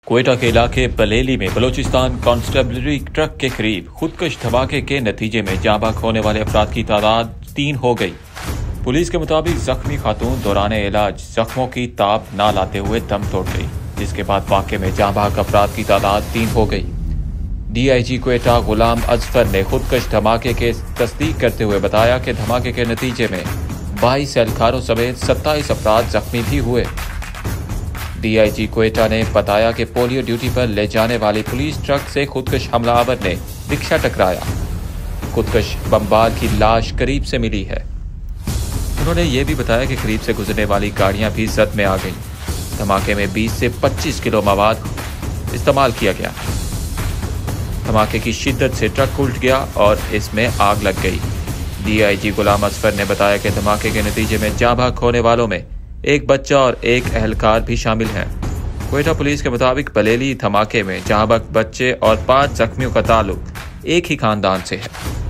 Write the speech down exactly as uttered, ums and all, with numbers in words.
क्वेटा के इलाके बलेली में बलूचिस्तान कांस्टेबलरी ट्रक के करीब खुदकश धमाके के नतीजे में जाँ बहक होने वाले अफराद की तादाद तीन हो गई। पुलिस के मुताबिक जख्मी खातून दौरान इलाज जख्मों की ताप न लाते हुए दम तोड़ गई, जिसके बाद वाक़े में जाँ बहक अफराद की तादाद तीन हो गई। डीआईजी क्वेटा गुलाम अजफर ने खुदकश धमाके के तस्दीक करते हुए बताया कि धमाके के नतीजे में बाईस एहलकारों समेत सत्ताईस अफराद जख्मी भी हुए। डीआईजी क्वेटा ने बताया कि पोलियो ड्यूटी पर ले जाने वाली पुलिस ट्रक से खुदकश हमलावर ने रिक्शा टकराया। खुदकश बमबार की लाश करीब से मिली है। उन्होंने ये भी बताया कि करीब से गुजरने वाली गाड़ियां भी जद में आ गईं। धमाके में बीस से पच्चीस किलो मवाद इस्तेमाल किया गया। धमाके की शिद्दत से ट्रक उल्ट गया और इसमें आग लग गई। डीआईजी गुलाम अजफर ने बताया कि धमाके के नतीजे में जाँ बहक होने वालों में एक बच्चा और एक एहलकार भी शामिल हैं। क्वेटा पुलिस के मुताबिक बलेली धमाके में जाँ बहक बच्चे और पांच जख्मियों का ताल्लुक एक ही खानदान से है।